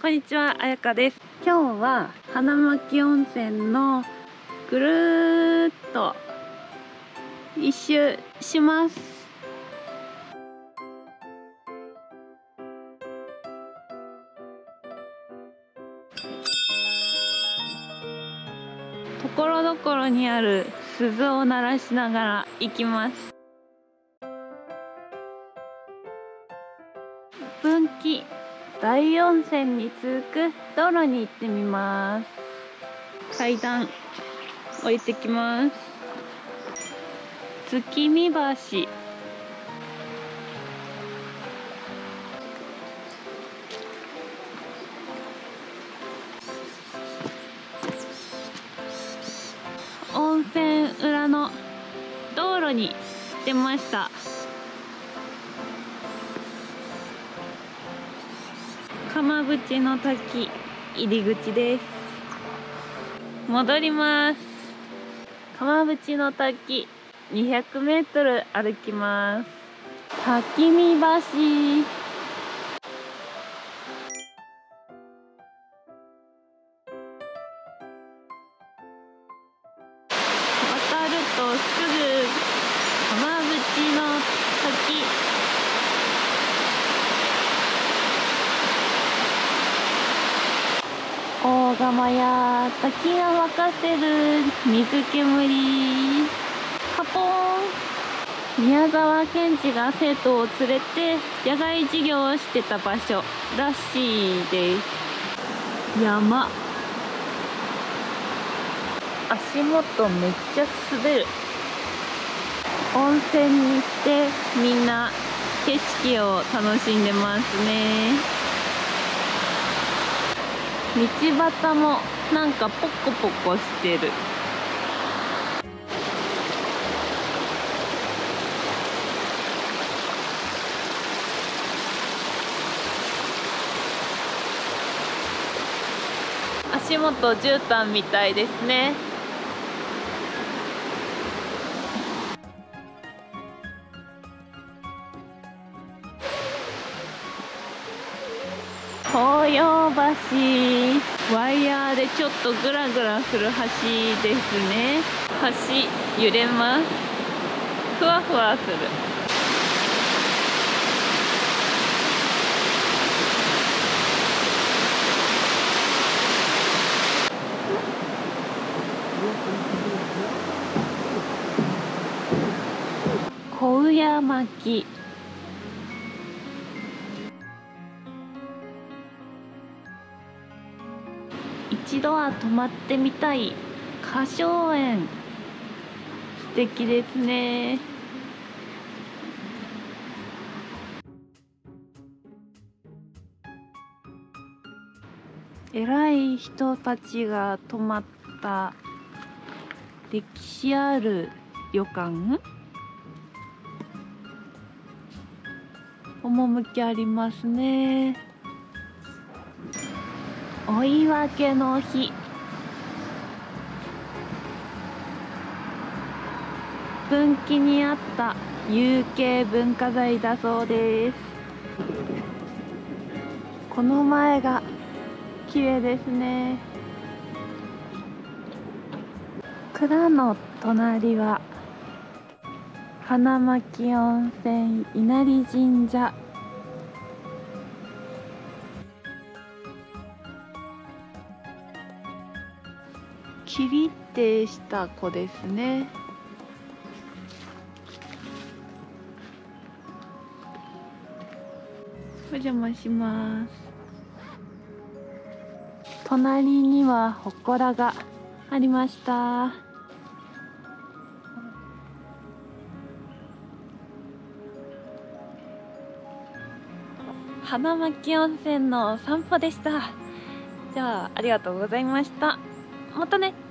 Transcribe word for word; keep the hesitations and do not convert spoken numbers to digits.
んにちは、あやかです。今日は花巻温泉のぐるーっと一周します。ところどころにある鈴を鳴らしながら行きます。分岐大温泉に続く道路に行ってみます。階段降りてきます。月見橋、温泉裏の道路に出ました。釜淵の滝入り口です。戻ります。釜淵の滝にひゃくメートル歩きます。滝見橋、渡るとすぐ釜淵の滝。大釜や滝が沸かせる水煙。カポーン。宮沢賢治が生徒を連れて野外授業をしてた場所らしいです。山、足元めっちゃ滑る。温泉に来てみんな景色を楽しんでますね。道端もなんかポコポコしてる。足元絨毯みたいですね。紅葉橋、ワイヤーでちょっとグラグラする橋ですね。橋揺れます。ふわふわする。小宇屋巻、一度は泊まってみたい花松園、素敵ですね。偉い人たちが泊まった歴史ある旅館、趣ありますね。追い分けの日、分岐にあった有形文化財だそうです。この前が綺麗ですね。蔵の隣は花巻温泉稲荷神社。キリってした子ですね。お邪魔します。隣には祠がありました。花巻温泉の散歩でした。じゃあ、ありがとうございました。またね。